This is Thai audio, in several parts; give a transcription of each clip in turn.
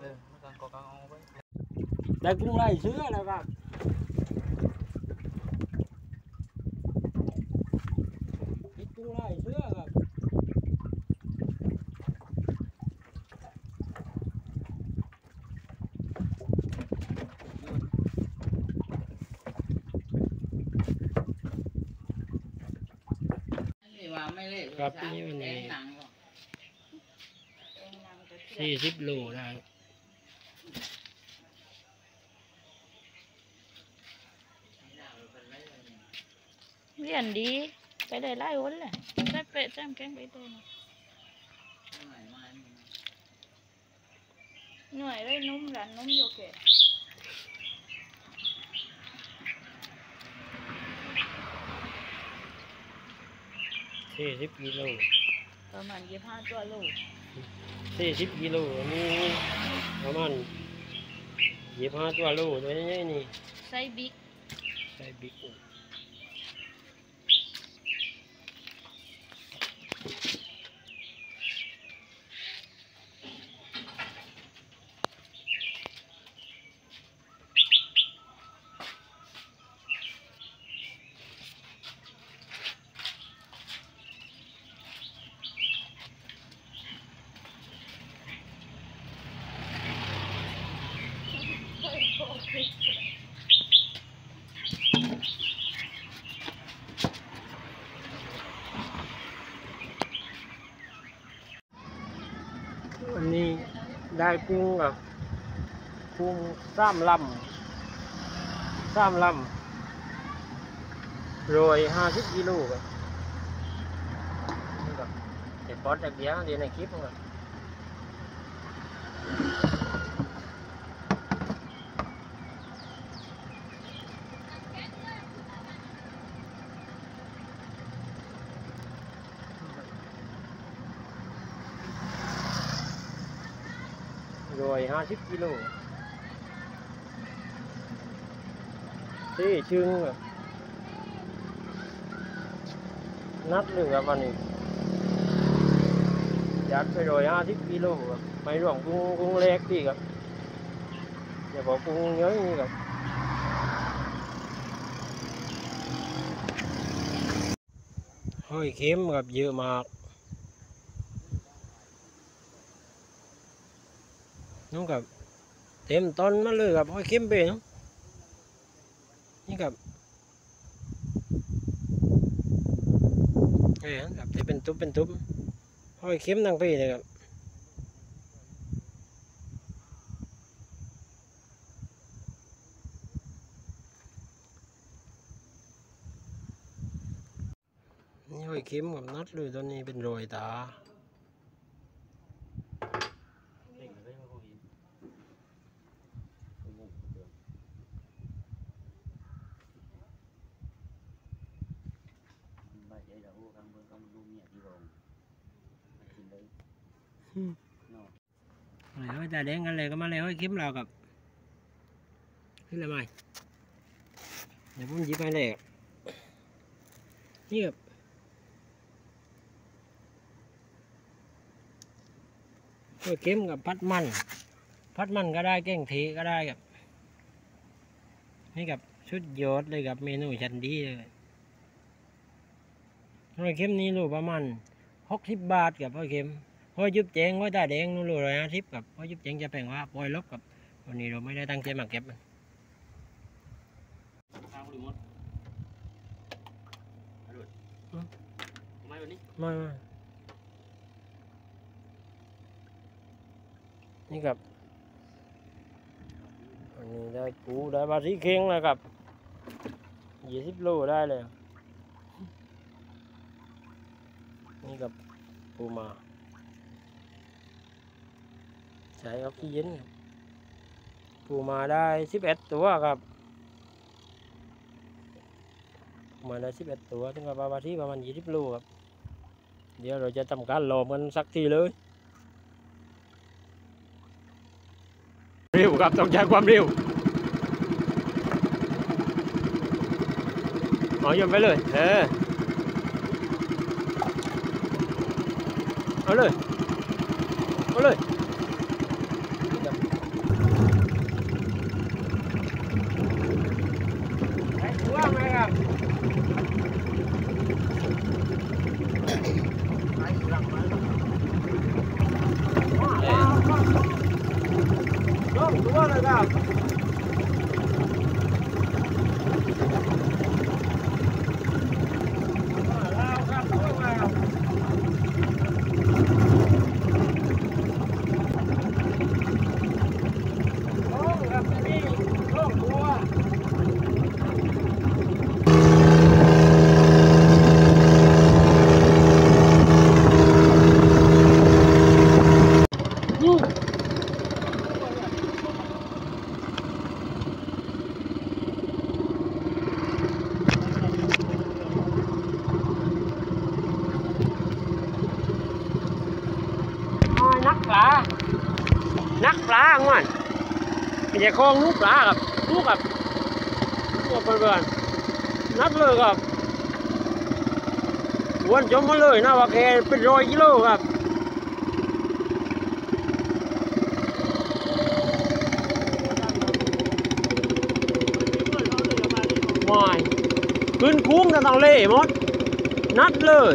ได้กุ้งไล่เชื้อแล้วครับกุ้งไล่เชื้อครับครับนี่วันนี้40 โลได้เรียนดีไปเลยไล่วนเลยได้เป็ดแจมแกงไปเลยหน่วยได้นุ่มร้านนุ่มโยเกะ 40 กิโลประมาณ25 ตัวโล 40 กิโลนี่ประมาณ25 ตัวโลตัวนี้นี่ไซบิ๊กวันนี้ได้กุ้งกับกุ้ง3 ลำ150 กิโลครับนี่ครับเด็ดปอดจากเดียวเดี๋ยวในคลิปครับ150 กิโลที่ชึงครับนัดหนึ่งครับวันนี้ยัดไป150 กิโลครับไม่รวมกุ้งเล็กที่ครับเดี๋ยวบอกกุ้งเยอะนี่ครับหอยเข็มครับเยอะมากน้องกับเต็มต้นมาเลยครับหอยเข็มเป็นนี่ครับครับจะเป็นตุ๊บหอยเข็มทั้งปีเลยครับนี่หอยเข็มกับนัดเลยตอนนี้เป็นรอยตาอะไรตาแดงกันเลยก็มาเลยหอยเข็มเรากับนี่ละไม่เดี๋ยวผมหยิบไปเลยนี่ครับหอยเข็มกับพัดมันก็ได้แกงเทก็ได้ครับนี่กับชุดยอดเลยกับเมนูชั้นดีเลยหอยเข็มนี้โลประมาณ60 บาทกับหอยเข็มหอยยุบแจงหอยตาแดงนู่นโล150กับหอยยุบแจงจะแพงกว่าหอยลบกับวันนี้เราไม่ได้ตั้งใจมาเก็บมันไม่นี่ครับอันนี้ได้ปูได้ปลาสีเค็งแล้วครับ20 โลได้เลยนี่กับปูมาใช้ออกซิเจนปูมาได้11 ตัวครับมาได้11 ตัวถึงกับปลาที่ประมาณ20 โลครับเดี๋ยวเราจะทำการหลอมกันสักทีเลยเร็วครับต้องใช้ความเร็วโยนไปเลยเอาเลยองตัวเลยครับลาวครับตัวลาวท้องครับนี่ท้องตัวนักปลาง่วนไม่ใช่คลองลูกปลาครับลูกกับตัวเพื่อนๆนักเลยครับวนจมมาเลยนะว่าแกเป็น100 กิโลครับไม่ขึ้นคุ้งจะต้องเล่หมดนัดเลย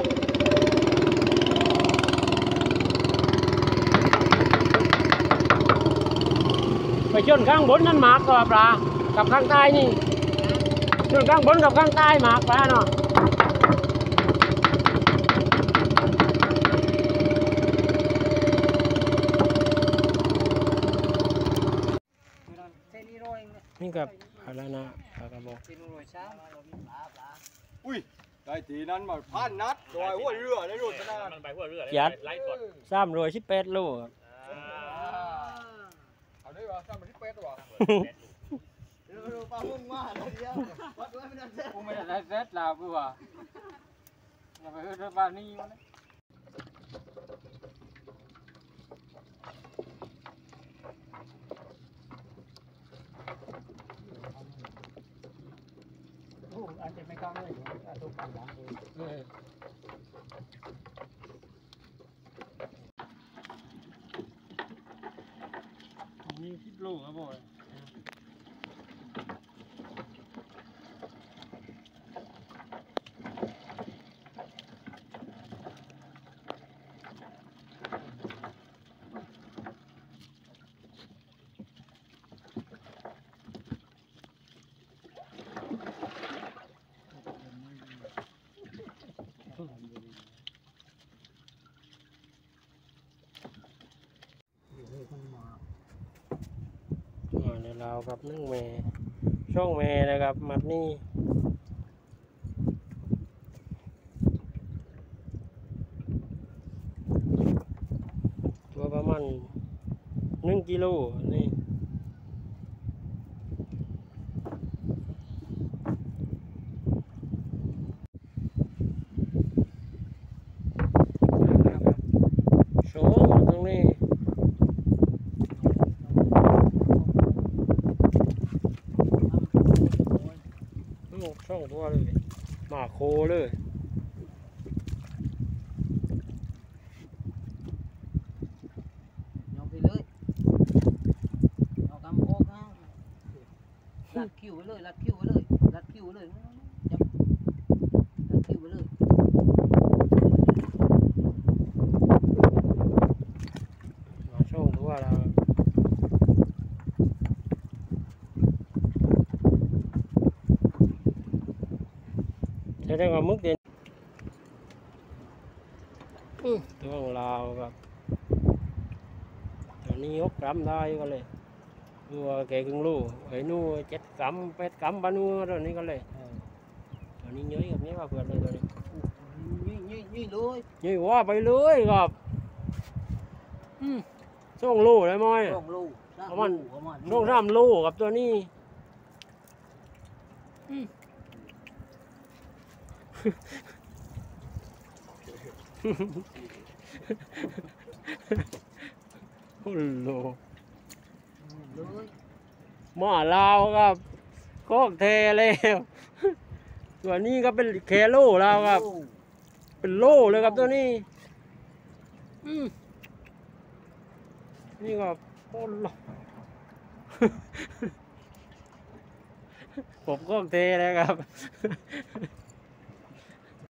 ไปชนข้างบนนั่นหมากก็ปลากับข้างใต้นี่ชนข้างบนกับข้างใต้หมากปลาเนาะนี่กับอะไรนะปลากระบอกอุ้ยได้ทีนั้นมาพันนัดโดยหัวเรือได้รถขนาดมันไปหัวเรือยัดไล่สด 318 โลครับเอาได้ป่ะซ้ำมาที่เป็ดป่ะปลาหุ่งมาเลยเดียววัดไว้ไม่ได้เซ็ตกูไม่ได้เซ็ตแล้วกูว่าอย่าไปเฮือปลานี่มันอาจจะไม่กล้าเลยอาจจะฟังหลังเลยนี่10 โลครับบอยในลาวครับ1 เมช่องเมนะครับมัดนี่ตัวประมาณ1 กิโลนี่โชว์ตรงนี้ช่องตัวเลยหมาโคเลยยองไปเลยเอากำโคกเอาลัดคิวไปเลยลัดคิวไปเลยลัดคิวไปเลยจับลัดคิวไปเลยหมาช่องตัวเราใช้ได้กับมึกเด่นตัวของเราครับตอนนี้6 กรัมได้ก็เลยตัวแกครึ่งโลไอ้นู่7 กรัม8 กรัมปลานู่ตอนนี้ก็เลยตอนนี้เยอะแบบนี้ว่าเพื่อนเลยตอนนี้ยี่เลยยี่ว่าไปเลยครับช่องโลได้ไหมช่องลูกประมาณช่อง3 โลกับตัวนี้โอ้โหเลยหม้อลาวครับก็เทแล้วตัวนี้ก็เป็นเคโลแล้วครับ เป็นโลเลยครับตัวนี้นี่ก็โอ้โหผมก็เทเลยครับ